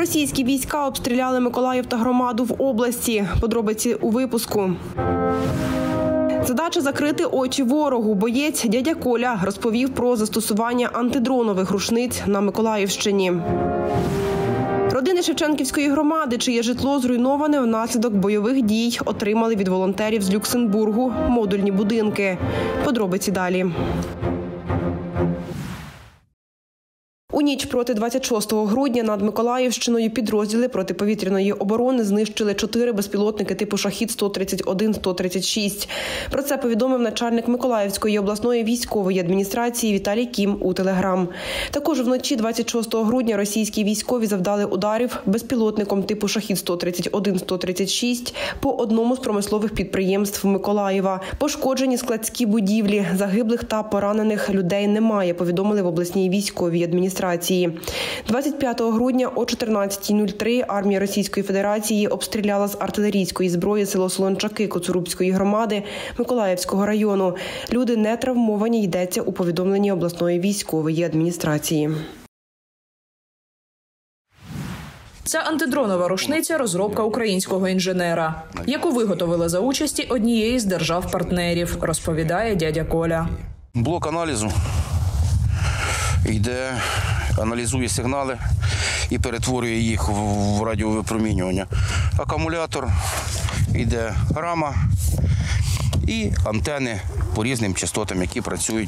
Російські війська обстріляли Миколаїв та громаду в області. Подробиці у випуску. Задача – закрити очі ворогу. Боєць дядя Коля розповів про застосування антидронових рушниць на Миколаївщині. Родини Шевченківської громади, чиє житло зруйноване внаслідок бойових дій, отримали від волонтерів з Люксембургу модульні будинки. Подробиці далі. У ніч проти 26 грудня над Миколаївщиною підрозділи протиповітряної оборони знищили 4 безпілотники типу «Шахід-131-136». Про це повідомив начальник Миколаївської обласної військової адміністрації Віталій Кім у Телеграм. Також вночі 26 грудня російські військові завдали ударів безпілотником типу «Шахід-131-136» по одному з промислових підприємств Миколаєва. Пошкоджені складські будівлі, загиблих та поранених людей немає, повідомили в обласній військовій адміністрації. 25 грудня о 14:03 армія Російської Федерації обстріляла з артилерійської зброї село Солончаки Коцурубської громади Миколаївського району. Люди не травмовані, йдеться у повідомленні обласної військової адміністрації. Ця антидронова рушниця – розробка українського інженера, яку виготовили за участі однієї з держав-партнерів, розповідає дядя Коля. Блок аналізу йде, аналізує сигнали і перетворює їх в радіовипромінювання. Акумулятор йде рама і антени по різним частотам, які працюють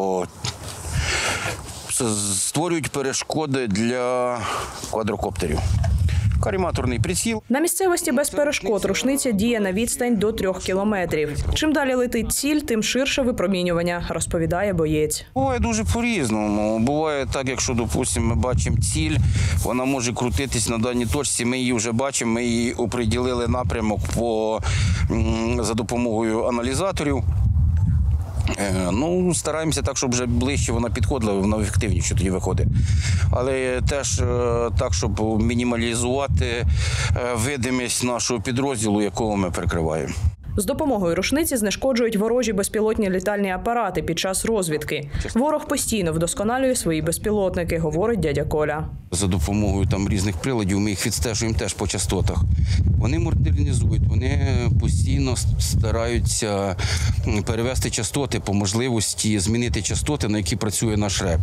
створюють перешкоди для квадрокоптерів. Каріматорний приціл. На місцевості без перешкод рушниця діє на відстань до 3 кілометрів. Чим далі летить ціль, тим ширше випромінювання, розповідає боєць. Буває дуже по-різному. Буває так, якщо, допустимо, ми бачимо ціль, вона може крутитись на даній точці, ми її вже бачимо, ми її оприділили напрямок за допомогою аналізаторів. Стараємося так, щоб вже ближче вона підходила, вона ефективніше тоді виходить. Але теж так, щоб мінімалізувати видимість нашого підрозділу, якого ми прикриваємо. З допомогою рушниці знешкоджують ворожі безпілотні літальні апарати під час розвідки. Ворог постійно вдосконалює свої безпілотники, говорить дядя Коля. За допомогою різних приладів ми їх відстежуємо теж по частотах. Вони модернізують, вони постійно стараються перевести частоти по можливості, змінити частоти, на які працює наш РЕП.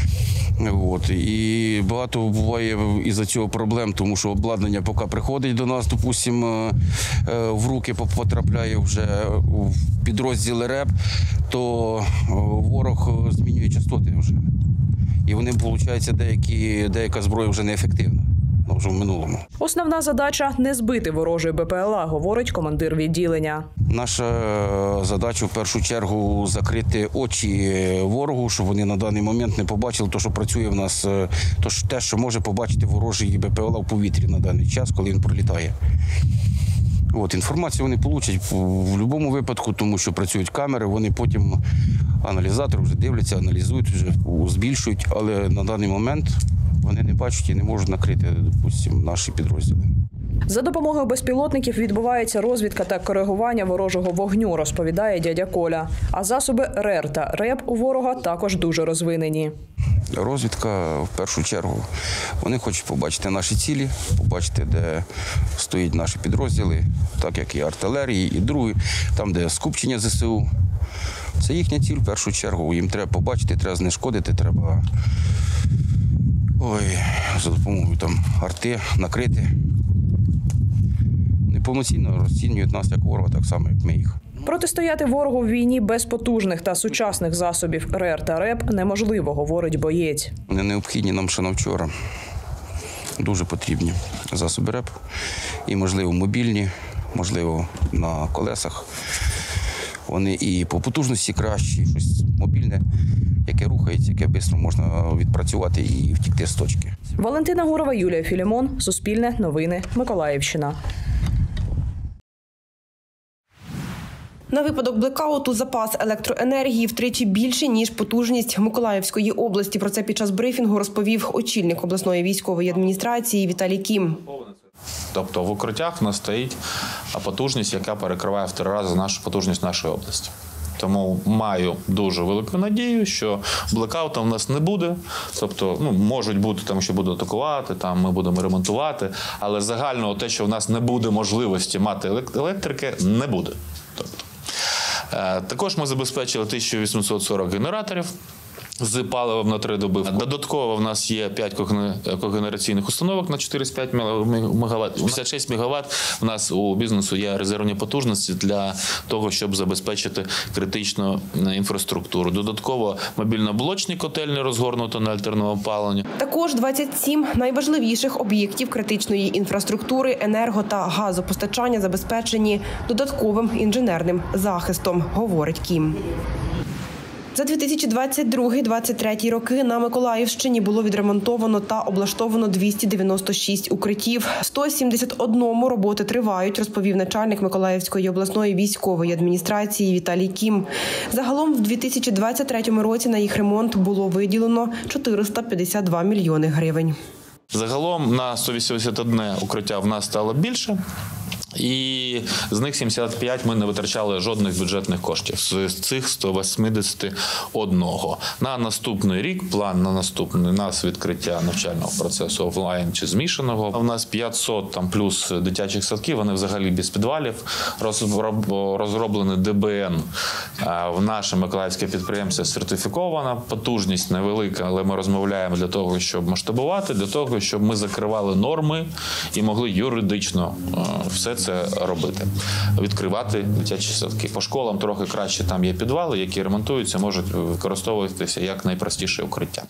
І багато буває із-за цього проблем, тому що обладнання поки приходить до нас, допустимо, в руки потрапляє вже в підрозділи РЕП, то ворог змінює частоти вже. І вони, виходить, деяка зброя вже неефективна. Вже в минулому. Основна задача – не збити ворожий БПЛА, говорить командир відділення. Наша задача в першу чергу закрити очі ворогу, щоб вони на даний момент не побачили те, що працює в нас, те, що може побачити ворожий БПЛА в повітрі на даний час, коли він пролітає. Інформацію вони отримують в будь-якому випадку, тому що працюють камери, вони потім аналізатори вже дивляться, аналізують, вже збільшують, але на даний момент вони не бачать і не можуть накрити, допустимо, наші підрозділи. За допомогою безпілотників відбувається розвідка та коригування ворожого вогню, розповідає дядя Коля. А засоби РЕР та РЕП у ворога також дуже розвинені. Розвідка, в першу чергу, вони хочуть побачити наші цілі, побачити, де стоять наші підрозділи, так як і артилерії, і другі, там, де скупчення ЗСУ. Це їхня ціль, в першу чергу. Їм треба побачити, треба знешкодити, треба за допомогою арти накрити. Неповноцінно розцінюють нас як ворога, так само, як ми їх. Протистояти ворогу в війні без потужних та сучасних засобів РЕР та РЕП неможливо, говорить боєць. Вони необхідні нам ще на вчора. Дуже потрібні засоби РЕП. І, можливо, мобільні, можливо, на колесах. Вони і по потужності кращі, щось мобільне, яке рухається, яке швидко можна відпрацювати і втікти з точки. Валентина Гурова, Юлія Філімон, Суспільне, Новини, Миколаївщина. На випадок блекауту запас електроенергії втричі більше, ніж потужність Миколаївської області. Про це під час брифінгу розповів очільник обласної військової адміністрації Віталій Кім. Тобто в укриттях в нас стоїть потужність, яка перекриває в 3 рази нашу потужність нашої області. Тому маю дуже велику надію, що блекауту в нас не буде. Тобто, можуть бути там, що будуть атакувати, там ми будемо ремонтувати, але загально те, що в нас не буде можливості мати електрики, не буде. Тобто, також ми забезпечили 1840 генераторів з паливом на 3 доби. Додатково в нас є 5 когенераційних установок на 45 МВт. 56 МВт в нас у бізнесу є резервні потужності для того, щоб забезпечити критичну інфраструктуру. Додатково мобільно-блочні котельні розгорнуто на альтернативне опалення. Також 27 найважливіших об'єктів критичної інфраструктури, енерго- та газопостачання забезпечені додатковим інженерним захистом, говорить Кім. За 2022-2023 роки на Миколаївщині було відремонтовано та облаштовано 296 укриттів. 171 роботи тривають, розповів начальник Миколаївської обласної військової адміністрації Віталій Кім. Загалом в 2023 році на їх ремонт було виділено 452 мільйони гривень. Загалом на 181 укриття в нас стало більше. І з них 75 ми не витрачали жодних бюджетних коштів. З цих 181. На наступний рік, план на наступний, нас відкриття навчального процесу офлайн чи змішаного. У нас 500 там плюс дитячих садків, вони взагалі без підвалів. Розроблений ДБН. В наше миколаївське підприємство сертифікована, потужність невелика, але ми розмовляємо для того, щоб масштабувати, для того, щоб ми закривали норми і могли юридично все це робити. Відкривати дитячі садки. По школам трохи краще, там є підвали, які ремонтуються, можуть використовуватися як найпростіше укриття.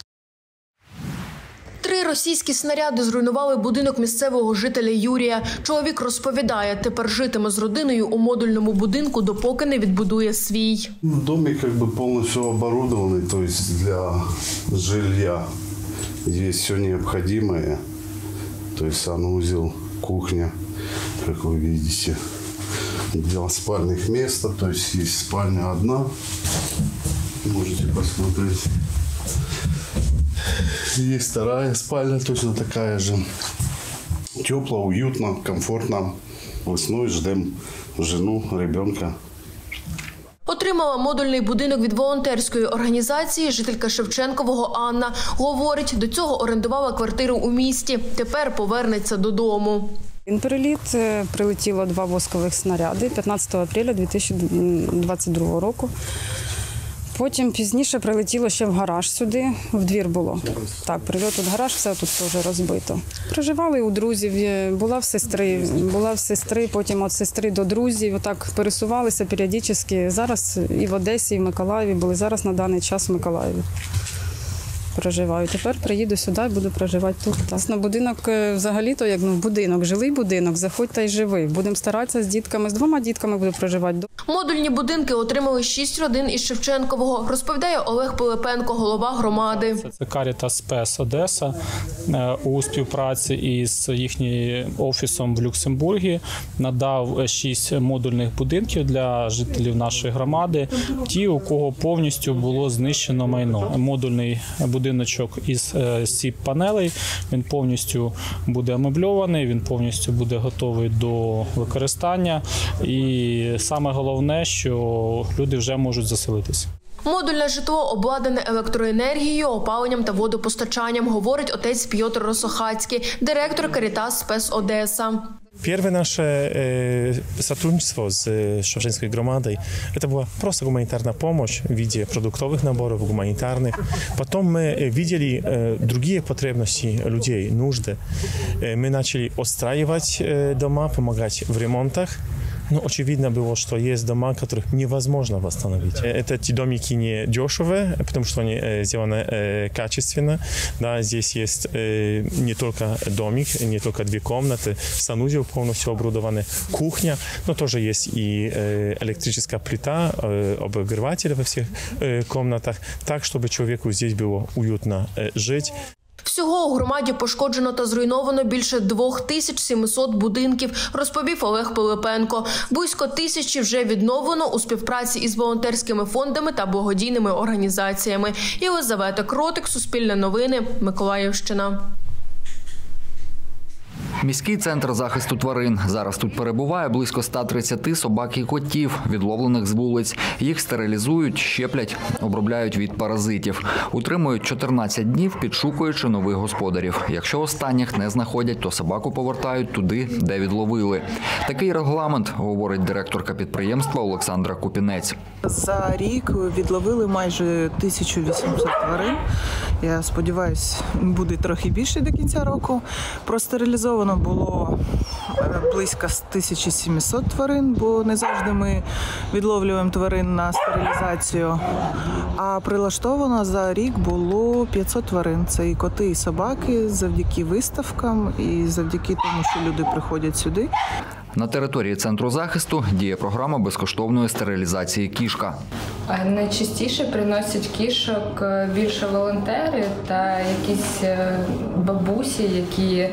3 російські снаряди зруйнували будинок місцевого жителя Юрія. Чоловік розповідає, тепер житиме з родиною у модульному будинку, допоки не відбудує свій. Домик повністю оборудований, тобто для жилья. Є все необхідне, тобто санузел, кухня, як ви бачите. 2 спальных места, то есть есть спальня одна, можете посмотреть. Есть вторая спальня, точно такая же. Тепло, уютно, комфортно. Весной ждем жену, ребенка. Отримала модульний будинок від волонтерської організації жителька Шевченкового Анна. Говорить, до цього орендувала квартиру у місті, тепер повернеться додому. Переліт прилетіло 2 воскових снаряди 15 апреля 2022 року. Потім пізніше прилетіло ще в гараж сюди, в двір було. Так, прильот в гараж, все тут теж розбито. Проживали у друзів, була в сестри, потім від сестри до друзів. Отак пересувалися періодично. Зараз і в Одесі, і в Миколаєві були, зараз на даний час в Миколаєві. Проживаю. Тепер приїду сюди і буду проживати тут. Власне, будинок взагалі-то як будинок, жилий будинок, заходь та й живи. Будемо старатися з дітками, з 2 дітками буду проживати. Модульні будинки отримали 6 родин із Шевченкового, розповідає Олег Пилипенко, голова громади. Це Карітас Спес Одеса у співпраці із їхнім офісом в Люксембургі надав 6 модульних будинків для жителів нашої громади, ті, у кого повністю було знищено майно. Модульний будиночок із СІП-панелей, він повністю буде амебльований, він повністю буде готовий до використання. І саме головне, що люди вже можуть заселитися. Модульне житло обладнане електроенергією, опаленням та водопостачанням, говорить отець Пьотр Росохацький, директор Карітас Спес Одеса. Первое наше сотрудничество с Шевченской громадой – это была просто гуманитарная помощь в виде продуктовых наборов, гуманитарных. Потом мы видели другие потребности людей, нужды. Мы начали отстраивать дома, помогать в ремонтах. Но очевидно было, что есть дома, которых невозможно восстановить. Эти домики не дешевые, потому что они сделаны качественно. Да, здесь есть не только домик, не только 2 комнаты, санузел полностью оборудованный, кухня, но тоже есть и электрическая плита, обогреватели во всех комнатах, так, чтобы человеку здесь было уютно жить. Всього у громаді пошкоджено та зруйновано більше 2700 будинків, розповів Олег Пилипенко. Близько 1000 вже відновлено у співпраці із волонтерськими фондами та благодійними організаціями. Єлизавета Кротик, Суспільне новини, Миколаївщина. Міський центр захисту тварин. Зараз тут перебуває близько 130 собак і котів, відловлених з вулиць. Їх стерилізують, щеплять, обробляють від паразитів. Утримують 14 днів, підшукуючи нових господарів. Якщо останніх не знаходять, то собаку повертають туди, де відловили. Такий регламент, говорить директорка підприємства Олександра Купінець. За рік відловили майже 1800 тварин. Я сподіваюся, буде трохи більше до кінця року. Простерилізовано було близько 1700 тварин, бо не завжди ми відловлюємо тварин на стерилізацію. А прилаштовано за рік було 500 тварин. Це і коти, і собаки, завдяки виставкам і завдяки тому, що люди приходять сюди. На території центру захисту діє програма безкоштовної стерилізації «Кішка». Найчастіше приносять кішок більше волонтери та якісь бабусі, які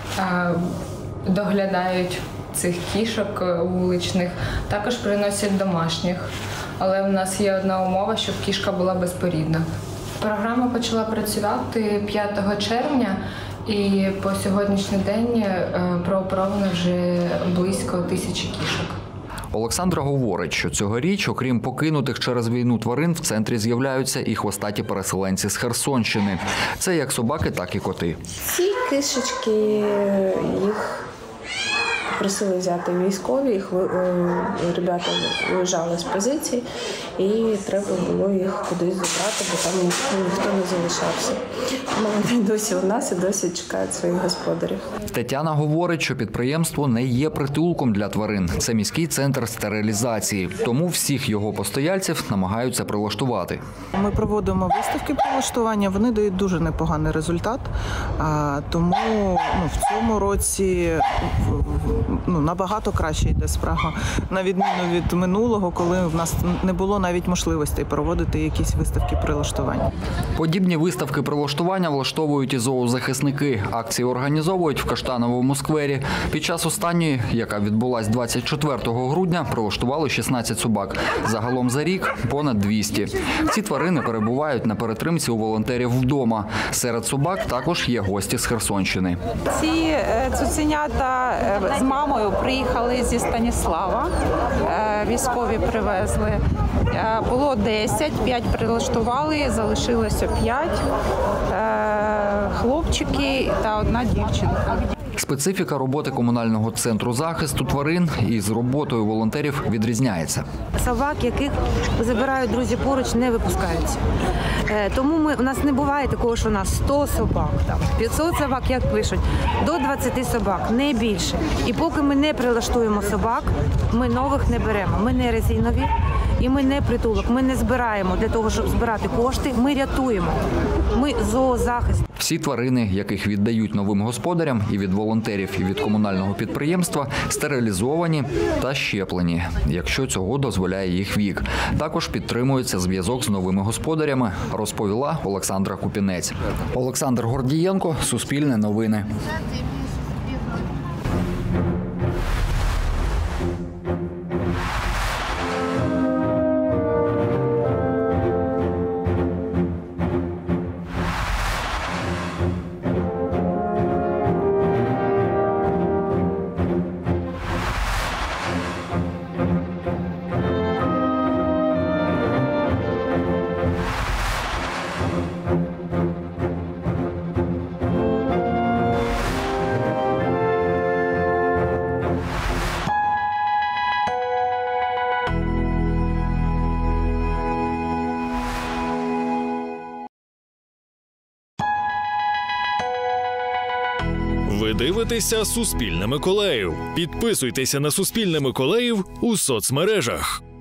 доглядають цих кішок вуличних. Також приносять домашніх. Але у нас є одна умова, щоб кішка була безпорідна. Програма почала працювати 5 червня. І по сьогоднішній день прооперовано вже близько 1000 кішок. Олександра говорить, що цьогоріч, окрім покинутих через війну тварин, в центрі з'являються і хвостаті переселенці з Херсонщини. Це як собаки, так і коти. Ці кішечки, їх просили взяти військові, їх ребята виїжджали з позицій, і треба було їх кудись забрати, бо там ніхто не залишався. Тому вони досі у нас і досі чекають своїх господарів. Тетяна говорить, що підприємство не є притулком для тварин. Це міський центр стерилізації. Тому всіх його постояльців намагаються прилаштувати. Ми проводимо виставки прилаштування, вони дають дуже непоганий результат. Тому в цьому році набагато краще йде справа, на відміну від минулого, коли в нас не було навіть можливостей проводити якісь виставки прилаштування. Подібні виставки прилаштування влаштовують і зоозахисники. Акції організовують в Каштановому сквері. Під час останньої, яка відбулась 24 грудня, прилаштували 16 собак. Загалом за рік понад 200. Ці тварини перебувають на перетримці у волонтерів вдома. Серед собак також є гості з Херсонщини. Ці цуценята з мамою приїхали зі Станіслава, військові привезли. Було 10, 5 прилаштували, залишилося 5, хлопчики та 1 дівчинка. Специфіка роботи комунального центру захисту тварин із роботою волонтерів відрізняється. Собак, яких забирають друзі поруч, не випускаються. Тому у нас не буває такого, що у нас 100 собак, 500 собак, як пишуть, до 20 собак, не більше. І поки ми не прилаштуємо собак, ми нових не беремо. Ми не резинові і ми не притулок. Ми не збираємо для того, щоб збирати кошти, ми рятуємо. Ми зоозахист. Всі тварини, яких віддають новим господарям і від волонтерів, і від комунального підприємства, стерилізовані та щеплені, якщо цього дозволяє їх вік. Також підтримується зв'язок з новими господарями, розповіла Олександра Купінець. Олександр Гордієнко, Суспільне новини. Ви дивитеся «Суспільне Миколаїв». Підписуйтеся на «Суспільне Миколаїв» у соцмережах.